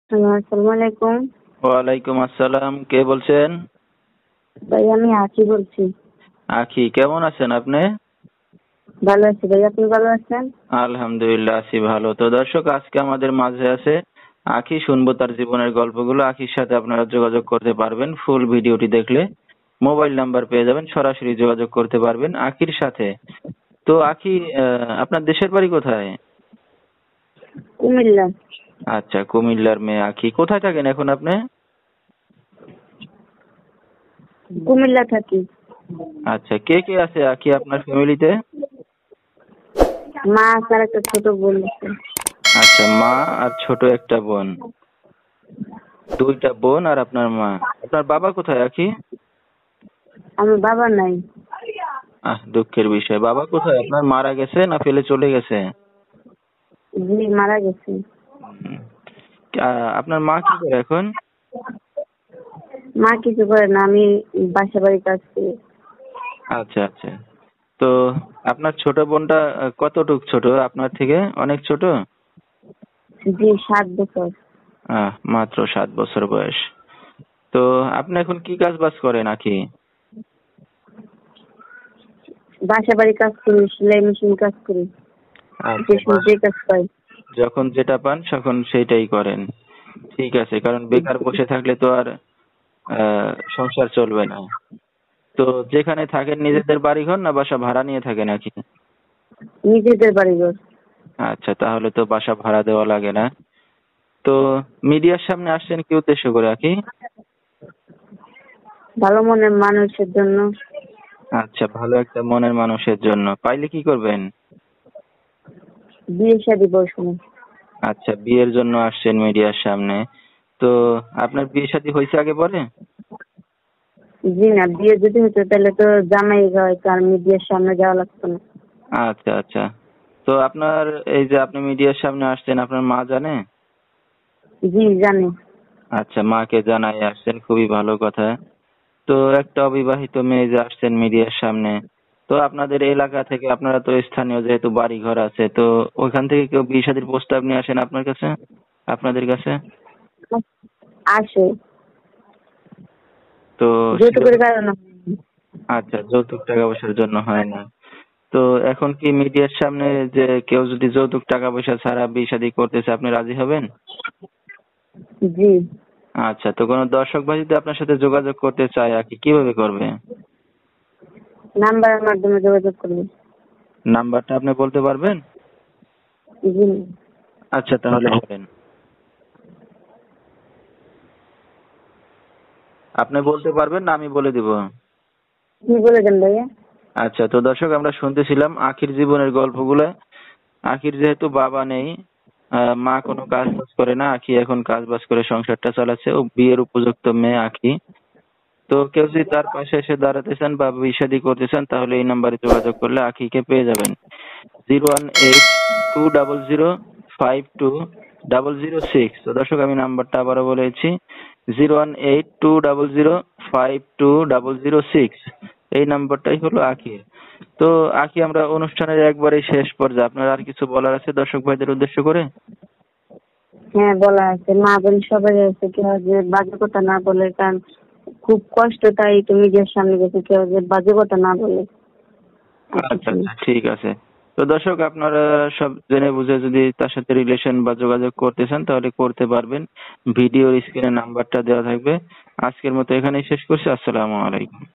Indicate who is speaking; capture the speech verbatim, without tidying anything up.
Speaker 1: Hello, আসসালামু আলাইকুম।
Speaker 2: ওয়ালাইকুম আসসালাম। কে বলছেন?
Speaker 1: ভাই আমি আঁখি বলছি।
Speaker 2: আখি, কেমন আছেন আপনি?
Speaker 1: ভালো আছি ভাই, আপনি ভালো আছেন?
Speaker 2: আলহামদুলিল্লাহ আছি ভালো। তো দর্শক, আজকে আমাদের মাঝে আছে আখি। শুনবো তার জীবনের গল্পগুলো। আখির সাথে আপনারা যোগাযোগ করতে পারবেন ফুল ভিডিওটি দেখলে। মোবাইল নাম্বার পেয়ে যাবেন, সরাসরি যোগাযোগ করতে পারবেন আখির সাথে। তো আখি, আহ, আপনার দেশের বাড়ি কোথায়?
Speaker 1: কুমিল্লা।
Speaker 2: আচ্ছা, কুমিল্লার মেয়ে আখি। কোথায় থাকেন এখন আপনি?
Speaker 1: কুমিল্লা থাকি।
Speaker 2: আচ্ছা, কে কে আছে আখি আপনার ফ্যামিলিতে?
Speaker 1: মা আছে আর একটা ছোট বোন আছে।
Speaker 2: আচ্ছা, মা আর ছোট একটা বোন। দুইটা বোন আর আপনার মা। আপনার বাবা কোথায় আখি?
Speaker 1: আমার বাবা নাই।
Speaker 2: আহ, দুঃখের বিষয়। বাবা কোথায় আপনার? মারা গেছে না ফেলে চলে গেছে?
Speaker 1: জি, মারা গেছে।
Speaker 2: হুম। আহ, আপনার মা কি করে এখন?
Speaker 1: মা কিছু করে না, আমি বাসা বাড়ি কাজ করি।
Speaker 2: আচ্ছা আচ্ছা। তো আপনার ছোট বোনটা আহ, কতটুক ছোট আপনার থেকে? অনেক ছোট?
Speaker 1: জি, সাত বছর।
Speaker 2: আহ, মাত্র সাত বছর বয়স। তো আপনি এখন কি কাজ বাজ করেন আখি?
Speaker 1: বাসা বাড়ি কাজ করি, সেলাই মেশিন কাজ করি। যে
Speaker 2: আচ্ছা,
Speaker 1: সময়
Speaker 2: বাহ।
Speaker 1: যে কাজ পাই।
Speaker 2: যখন যেটা পান তখন সেইটাই করেন। ঠিক আছে, কারণ বেকার বসে থাকলে তো আর আহ, সংসার চলবে না। তো যেখানে থাকেন নিজেদের বাড়ি ঘর না বাসা ভাড়া নিয়ে থাকেন নাকি?
Speaker 1: নিজেদের বাড়ি ঘর।
Speaker 2: আচ্ছা, তাহলে তো বাসা ভাড়া দেওয়া লাগে না। তো মিডিয়ার সামনে আসছেন কি উদ্দেশ্য করে আকি?
Speaker 1: ভালো মনের মানুষের জন্য।
Speaker 2: আচ্ছা, ভালো একটা মনের মানুষের জন্য। পাইলে কি করবেন?
Speaker 1: বিয়ে শাদী বসবো।
Speaker 2: আচ্ছা, বিয়ের জন্য আসছেন মিডিয়ার সামনে। তো আপনার বিয়ে শাদী হয়েছে আগে পরে?
Speaker 1: জি না, বিয়ে যদি হতো তাহলে তো জামাই হয়তো আর মিডিয়ার সামনে যাওয়া লাগতো না।
Speaker 2: আচ্ছা আচ্ছা। তো আপনার এই যে আপনি মিডিয়ার সামনে আসছেন, আপনার মা জানে?
Speaker 1: জি জানি।
Speaker 2: আচ্ছা, মাকে জানাই আসছেন, খুবই ভালো কথা। তো একটা অবিবাহিত মেয়ে যে আসছেন মিডিয়ার সামনে, তো আপনাদের এলাকা থেকে, আপনারা তো স্থানীয় যেহেতু বাড়ি ঘর আছে, তো ওইখান থেকে কেউ বিয়ে শাদীর প্রস্তাব নিয়ে আসেন আপনার কাছে, আপনাদের কাছে?
Speaker 1: আসে।
Speaker 2: তো
Speaker 1: যৌতুকের
Speaker 2: সেরকম?
Speaker 1: কারণে।
Speaker 2: আচ্ছা, যৌতুক টাকা পয়সার জন্য হয় না। তো এখন কি মিডিয়ার সামনে যে কেউ যদি যৌতুক টাকা পয়সা ছাড়া বিয়ে শাদী করতেছে, আপনি রাজি হবেন?
Speaker 1: জি।
Speaker 2: আচ্ছা, তো কোনো দর্শক ভাই যদি আপনার সাথে যোগাযোগ করতে চায় আর কি, কিভাবে করবে?
Speaker 1: নাম্বারের মাধ্যমে যোগাযোগ করবে।
Speaker 2: নাম্বারটা আপনি বলতে পারবেন?
Speaker 1: জি।
Speaker 2: আচ্ছা, তাহলে বলেন। আপনি বলতে পারবেন না আমি বলে দিব?
Speaker 1: কি বলে দেন ভাইয়া?
Speaker 2: আচ্ছা, তো দর্শক, আমরা শুনতেছিলাম আখির জীবনের গল্পগুলো। আখির যেহেতু বাবা নেই, আহ, মা কোনো কাজ বাজ করে না, আখি এখন কাজ বাজ করে সংসারটা চালাচ্ছে। ও বিয়ের উপযুক্ত মেয়ে আখি। তো কেউ যদি তার পাশে এসে দাঁড়াতে চান বা বিয়ে শাদী করতে চান, তাহলে এই নাম্বারে যোগাযোগ করলে আখিকে পেয়ে যাবেন। Zero one eight two double zero five two double zero six. তো দর্শক, আমি নাম্বারটা আবারও বলেছি, zero one eight two double zero five two double zero six. এই নাম্বারটাই হলো আখির। তো আখি, আমরা অনুষ্ঠানের একবারে শেষ পর্যায়ে, আপনার আর কিছু বলার আছে দর্শক ভাইদের উদ্দেশ্য করে?
Speaker 1: হ্যাঁ, বলা আছে, মা বোন সবাই আছে, কেউ যে বাজে কথা না বলে, কারণ খুব কষ্ট, তাই তো মিডিয়ার সামনে গেছে, কেউ যে বাজে কথা না বলে আর
Speaker 2: আচ্ছা
Speaker 1: কিছু না।
Speaker 2: আচ্ছা, ঠিক আছে। তো দর্শক, আপনারা সব জেনে বুঝে যদি তার সাথে রিলেশন বা যোগাযোগ করতে চান তাহলে করতে পারবেন। ভিডিওর স্ক্রিনে নাম্বারটা দেওয়া থাকবে। আজকের মতো এখানেই শেষ করছি। আসসালামু আলাইকুম।